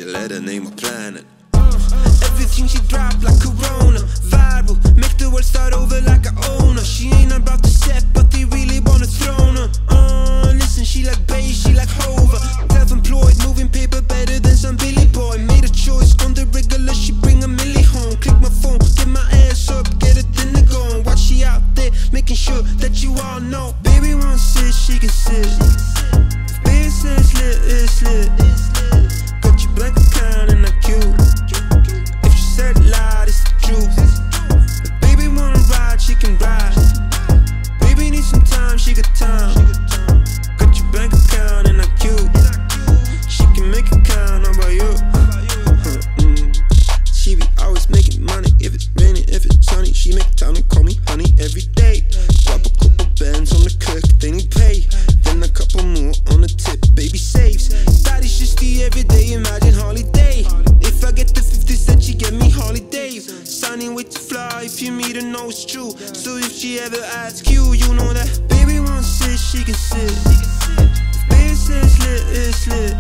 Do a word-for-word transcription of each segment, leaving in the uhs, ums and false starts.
let her name a planet. Everything she drop like Corona, viral, make the world start over like I own her. She ain't about to set, but they really wanna throne her. Uh, listen, she like bass, she like Hover. Self-employed, moving paper better than some Billy Boy. Made a choice on the regular, she bring a milli home. Click my phone, get my ass up, get a dinner going. Watch she out there, making sure that you all know. Baby won't sit, she can sit. Baby says lit, it's lit. Got your bank account and I cute. If she said loud, it's the truth. If baby wanna ride, she can ride. Baby need some time, she got time. Got your bank account and I cute. She can make it count, how about you? Mm. She be always making money, if it's raining, if it's sunny. She make time to call me honey every day. Drop a couple bands on the cook, they need pay. Then a couple more on the tip, baby saves. Daddy's just the everyday, imagine holiday. If I get the fifty cent, she get me holidays. Signing way to fly, if you meet her, know it's true. So if she ever asks you, you know that baby won't sit, she can sit. If baby says lit, it's lit.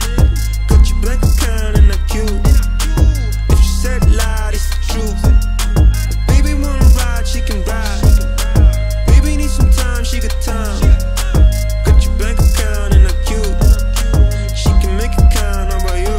Got your bank account and I cute. If she said loud, it's the truth. If baby wanna ride, she can ride. Baby need some time, she got time. Got your bank account and I cute. She can make it count, how about you?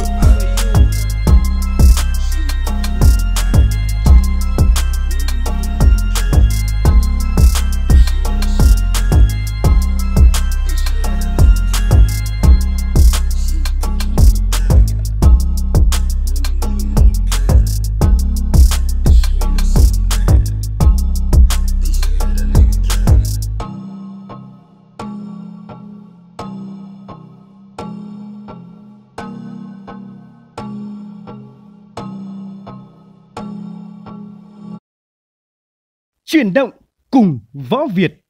Chuyển động cùng Võ Việt.